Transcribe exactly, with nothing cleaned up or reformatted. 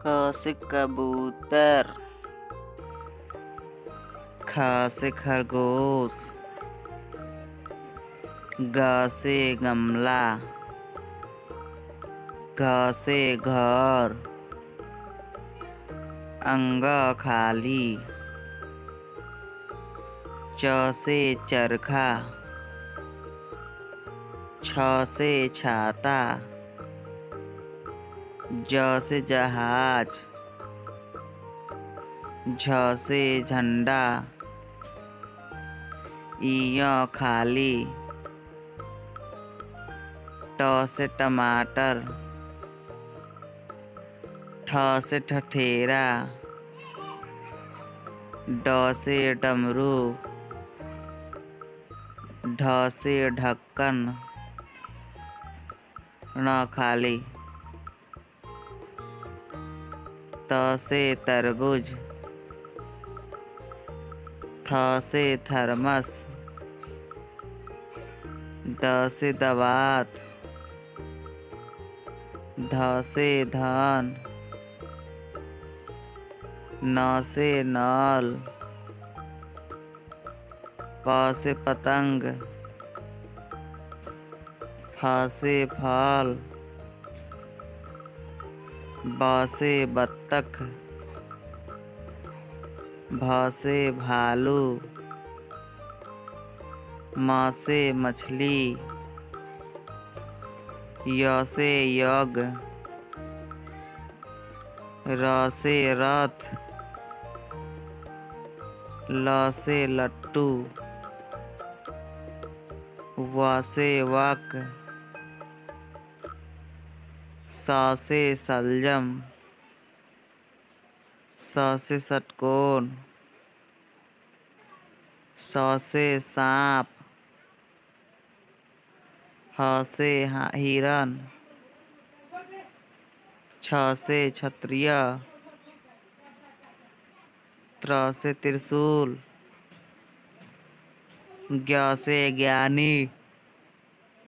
क से कबूतर। ख से खरगोश। ग से गमला। घ से घर। अंग खाली। च से चरखा। छ से छाता। ज से जहाज। झ से झंडा। इ खाली। ट से टमाटर। ठ से ठठेरा। ड से डमरू। ढ से ढक्कन। ण खाली। त से तरबूज। थ से थर्मस। द से दवात। ध से धान। न से नल। प से पतंग। फ से फल। ब से बत्तख। भ से भालू। म से मछली। य से यज्ञ। र से रथ। ल से लट्टू। व से वक। स से सलजम। स से षटकोण। स से सांप। ह से हिरण। छ से क्षत्रिय। त्र से त्रिशूल। ज्ञ से ज्ञानी।